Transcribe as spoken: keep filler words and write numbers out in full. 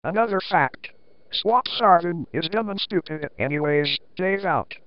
Another fact. Swap Sarvin is dumb and stupid anyways, Dave out.